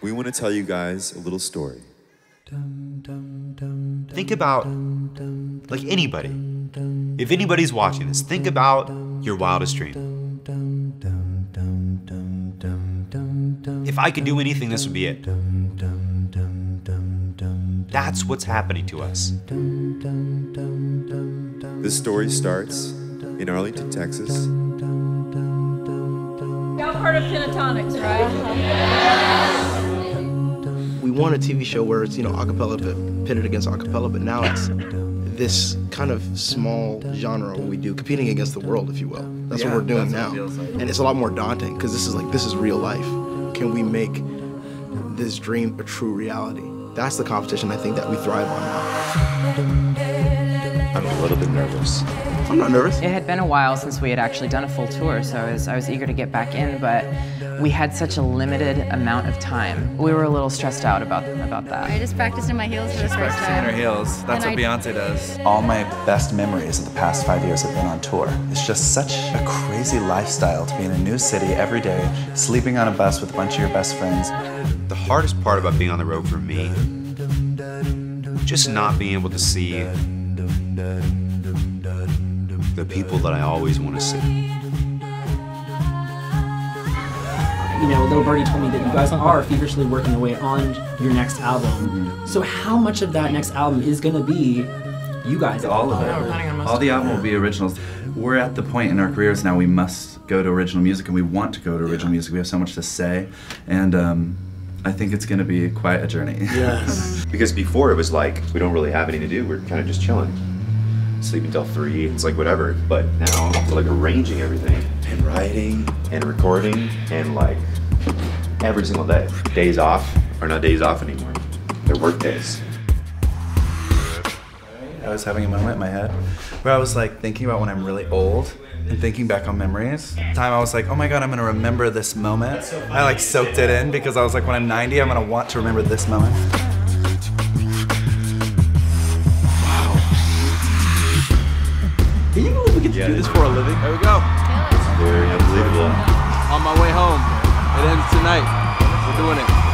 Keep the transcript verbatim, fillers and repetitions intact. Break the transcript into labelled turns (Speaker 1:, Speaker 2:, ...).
Speaker 1: we want to tell you guys a little story.
Speaker 2: Think about, like anybody, if anybody's watching this, think about your wildest dream. If I could do anything, this would be it. That's what's happening to us.
Speaker 1: This story starts in Arlington, Texas.
Speaker 3: Y'all part of Pentatonics, right?
Speaker 4: We want a T V show where it's, you know, acapella pitted against acapella, but now it's this kind of small genre we do, competing against the world, if you will. That's yeah, what we're doing now. It like. And it's a lot more daunting, because this is like, this is real life. Can we make this dream a true reality? That's the competition I think that we thrive on now.
Speaker 1: I'm a little bit nervous.
Speaker 4: I'm not nervous.
Speaker 5: It had been a while since we had actually done a full tour, so I was, I was eager to get back in, but we had such a limited amount of time. We were a little stressed out about, about that.
Speaker 3: I just practiced in my heels for the first time.
Speaker 6: Practicing in her heels. That's and what I... Beyonce does.
Speaker 7: All my best memories of the past five years have been on tour. It's just such a crazy lifestyle to be in a new city every day, sleeping on a bus with a bunch of your best friends.
Speaker 2: The hardest part about being on the road for me, just not being able to see the people that I always want to see.
Speaker 8: You know, Little Birdie told me that you guys are feverishly working away on your next album.
Speaker 6: Mm-hmm.
Speaker 8: So how much of that next album is going to be you guys?
Speaker 6: All of it. All the album will be originals. We're at the point in our careers now we must go to original music, and we want to go to original music. We have so much to say, and um, I think it's going to be quite a journey.
Speaker 1: Yes. Because before it was like, we don't really have anything to do, we're kind of just chilling. Sleep until three, it's like whatever. But now, it's like arranging everything, and writing, and recording, and like, every single day. Days off are not days off anymore. They're work days.
Speaker 6: I was having a moment in my head where I was like thinking about when I'm really old and thinking back on memories. Time I was like, oh my God, I'm gonna remember this moment. I like soaked it in because I was like, when I'm ninety, I'm gonna want to remember this moment. Wow. Can you believe we get to yeah. do this for a living?
Speaker 9: There we go.
Speaker 1: It's very unbelievable.
Speaker 9: On my way home. It ends tonight. We're doing it.